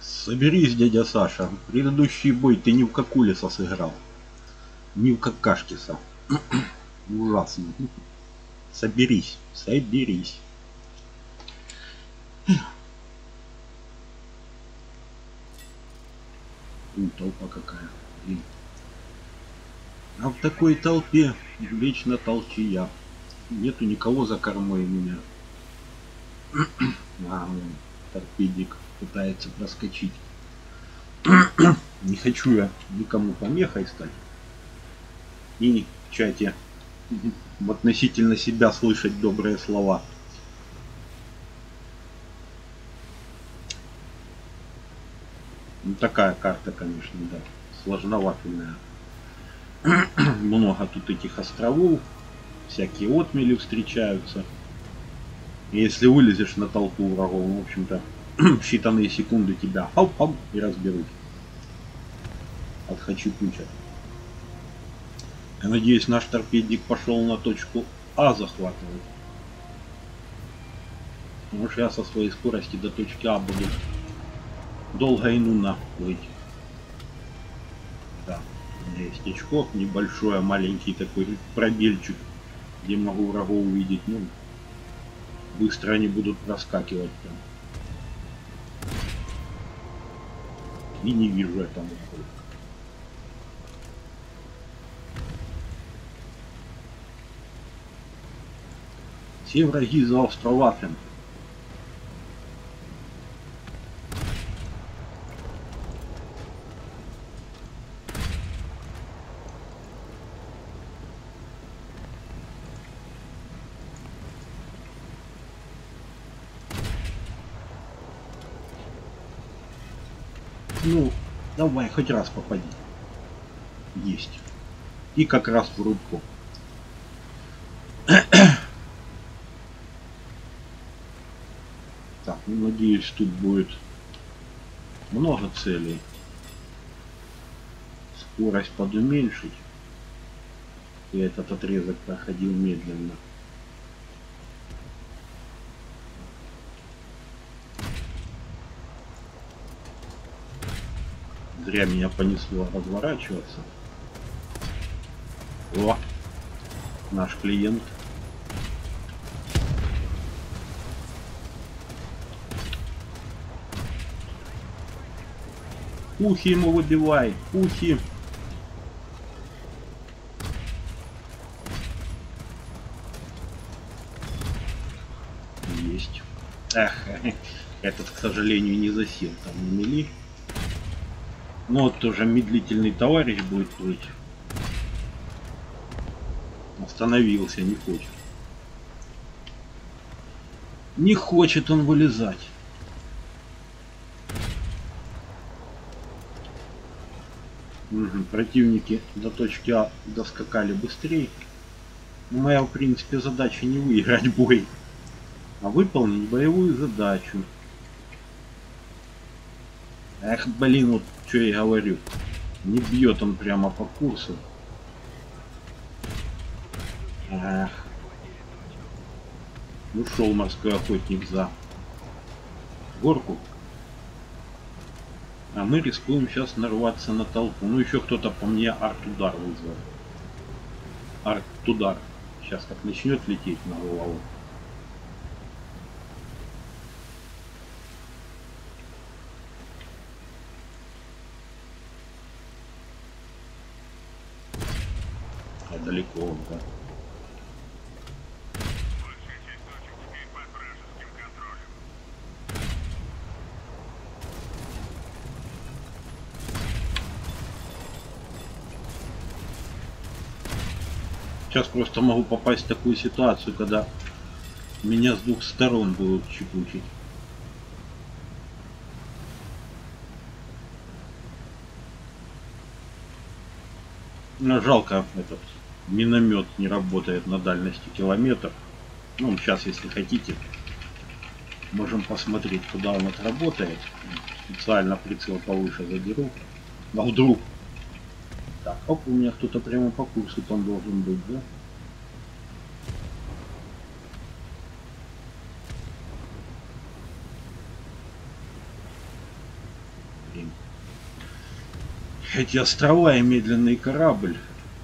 Соберись, дядя Саша. Предыдущий бой ты не в Какулиса сыграл. Не в Какашкиса. Ужасно. Соберись. Соберись. Толпа какая. Блин. А в такой толпе вечно толчия. Нету никого за кормой меня. Торпедик пытается проскочить. Не хочу я никому помехой стать. И в чате относительно себя слышать добрые слова. Ну, такая карта, конечно, да, сложновательная. Много тут этих островов, всякие отмели встречаются. И если вылезешь на толпу врагов, в общем-то, в считанные секунды тебя хау-хау и разберут. Отхачу-куча. Я надеюсь, наш торпедик пошел на точку А захватывать. Потому что я со своей скорости до точки А буду долго и нудно плыть. Да, у меня есть очко небольшое, маленький такой пробельчик, где могу врагов увидеть. Ну, быстро они будут проскакивать прям. И не вижу я там ухода. Все враги за островафен. Ну, давай, хоть раз попади. Есть. И как раз в рубку. Так, ну, надеюсь, тут будет много целей. Скорость подуменьшить. И этот отрезок проходил медленно. Зря меня понесло разворачиваться. О! Наш клиент. Ухи ему выбивай! Ухи! Есть. Эх, этот, к сожалению, не засел там на мели. Ну вот тоже медлительный товарищ будет плыть. Остановился, не хочет. Не хочет он вылезать. Угу, противники до точки А доскакали быстрее. Но моя, в принципе, задача не выиграть бой, а выполнить боевую задачу. Эх, блин, вот что я говорю. Не бьет он прямо по курсу. Эх. Ушел морской охотник за горку. А мы рискуем сейчас нарваться на толпу. Ну еще кто-то по мне арт-удар вызвал. Арт-удар. Сейчас как начнет лететь на голову. А далеко он, да? Сейчас просто могу попасть в такую ситуацию, когда меня с двух сторон будут чекучить. Но жалко, этот миномет не работает на дальности километр. Ну, сейчас, если хотите, можем посмотреть, куда он отработает. Специально прицел повыше задеру. А вдруг? Так, оп, у меня кто-то прямо по курсу там должен быть, да? посмотрим. Эти острова и медленный корабль.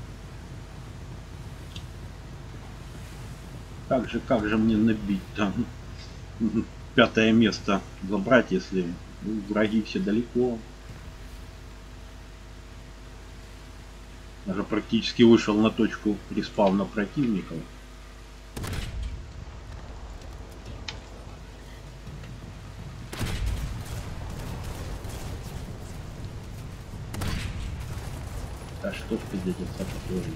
Как же мне набить там 5-е место забрать, если враги все далеко. Даже практически вышел на точку респауна противников. Да что ж ты, дядя Саша, творишь?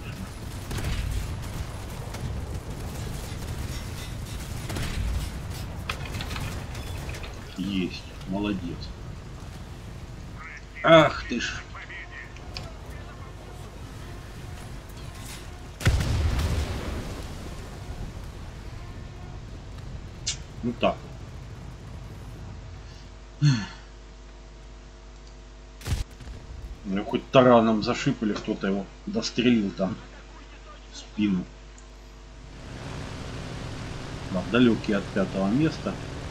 Есть, молодец. Ах ты ж. Ну так. Ну хоть тараном зашипали, кто-то его дострелил там в спину. Да, далекий от 5-го места.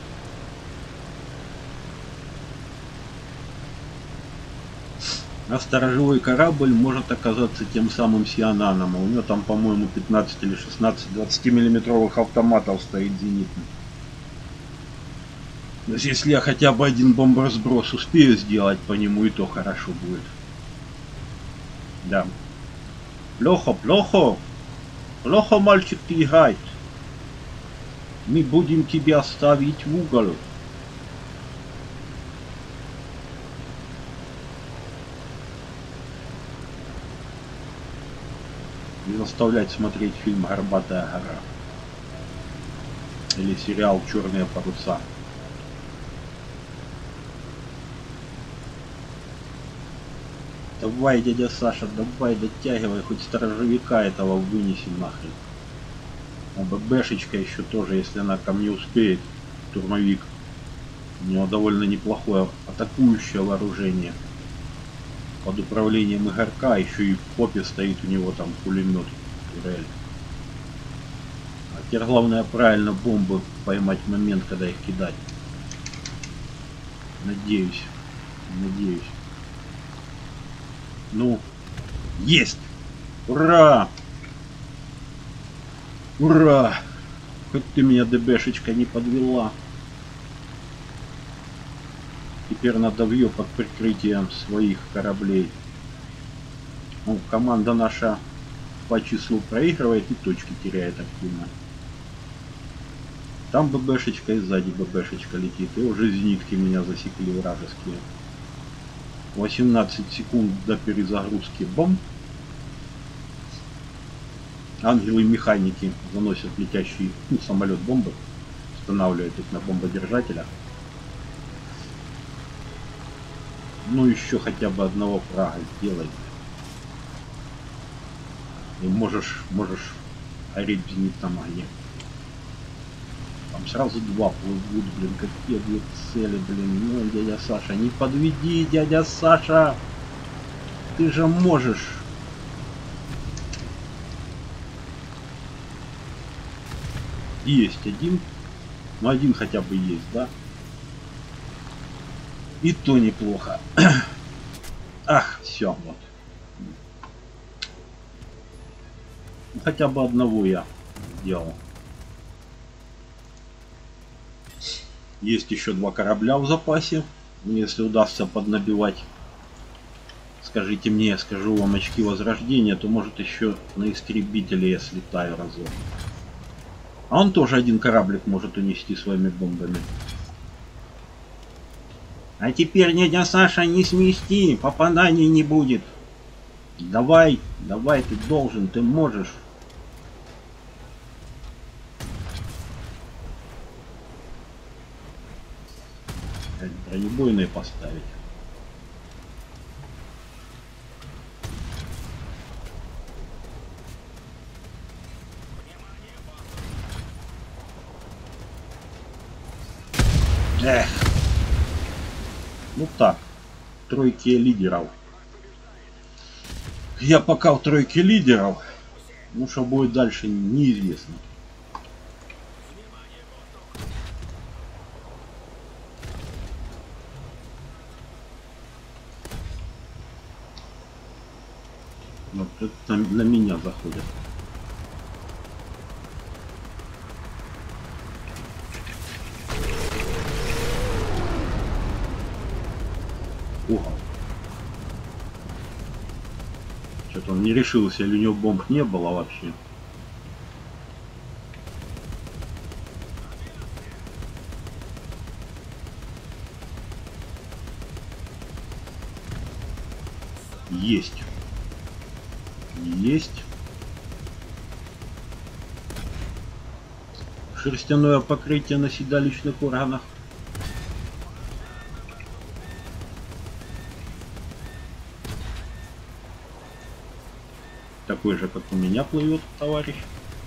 А сторожевой корабль может оказаться тем самым Сиананом. У него там, по-моему, 15 или 16 20-миллиметровых автоматов стоит зенитных. То есть, если я хотя бы один бомбосброс успею сделать по нему, и то хорошо будет. Да. Плохо, плохо. Плохо, мальчик, ты играет. Мы будем тебя ставить в угол. И заставлять смотреть фильм «Горбатая гора». Или сериал «Черные паруса». Давай, дядя Саша, давай, дотягивай, хоть сторожевика этого вынеси нахрен. А ББшечка еще тоже, если она ко мне успеет, штурмовик. У него довольно неплохое атакующее вооружение. Под управлением Игорька, еще и в попе стоит у него там пулемет. Турель. А теперь главное правильно бомбы поймать в момент, когда их кидать. Надеюсь. Надеюсь. Ну, есть! Ура! Ура! Хоть ты меня, ДБшечка, не подвела. Теперь надо в ее под прикрытием своих кораблей. Ну, команда наша по числу проигрывает и точки теряет активно. Там ББшечка и сзади ББшечка летит. И уже зенитки меня засекли вражеские. 18 секунд до перезагрузки бомб. Ангелы-механики заносят летящий самолет бомбы. Устанавливают их на бомбодержателя. Ну еще хотя бы одного фрага сделай. И можешь гореть в зенитном огне. Там сразу два плывут, блин, какие две цели, блин. Ну, дядя Саша, не подведи, дядя Саша. Ты же можешь. Есть один. Ну, один хотя бы есть, да? И то неплохо. Ах, все, вот. Хотя бы одного я сделал. Есть еще 2 корабля в запасе. Если удастся поднабивать, скажите мне, я скажу вам очки возрождения, то может еще на истребителе я слетаю разок. А он тоже один кораблик может унести своими бомбами. А теперь, дядя Саша, не смести, попаданий не будет. Давай, давай, ты должен, ты можешь. Бронебойные поставить. Эх. Ну так, тройки лидеров. Я пока в тройке лидеров. Ну что будет дальше, неизвестно. Вот это на меня заходят. Уха. Что-то он не решился, или у него бомб не было вообще. Есть. Есть. Шерстяное покрытие на седалищных органах. Такой же, как у меня, плывет товарищ.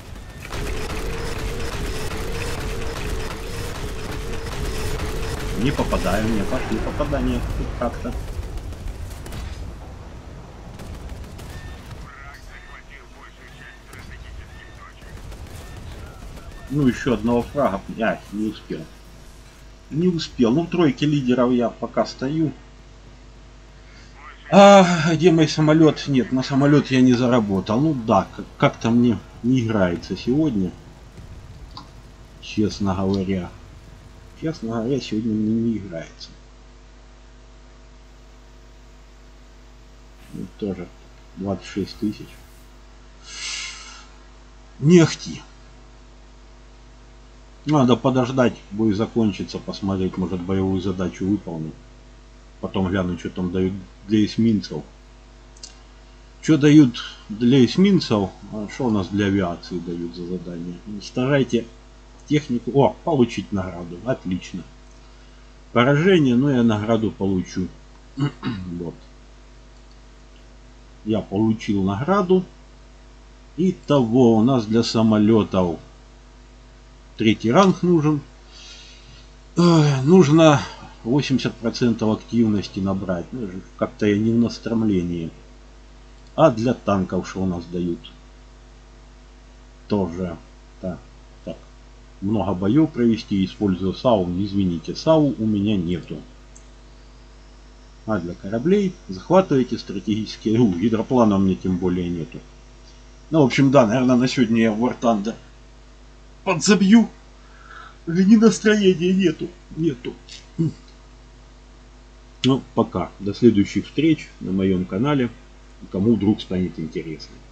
Не попадаю, мне пошли попадания как-то. Ну, еще одного фрага. Не успел. Не успел. Ну, в тройке лидеров я пока стою. А где мой самолет? Нет, на самолет я не заработал. Ну да, как-то мне не играется сегодня. Честно говоря. Честно говоря, сегодня мне не играется. Ну, тоже 26 тысяч. Не ахти. Надо подождать, бой закончится, посмотреть, может боевую задачу выполнить. Потом гляну, что там дают для эсминцев. Что дают для эсминцев? А что у нас для авиации дают за задание? Уничтожайте технику. О, получить награду. Отлично. Поражение, но я награду получу. Вот. Я получил награду. Итого у нас для самолетов 3-й ранг нужен. Нужно 80% активности набрать. Ну, как-то я не в настроении. А для танков что у нас дают? Тоже. Так. Много боев провести, используя САУ. Извините, САУ у меня нету. А для кораблей захватывайте стратегические. Гидроплана у меня тем более нету. Ну, в общем, да, наверное, на сегодня я War Thunder подзабью. Ни настроения нету. Ну, пока. До следующих встреч на моем канале. Кому вдруг станет интересно.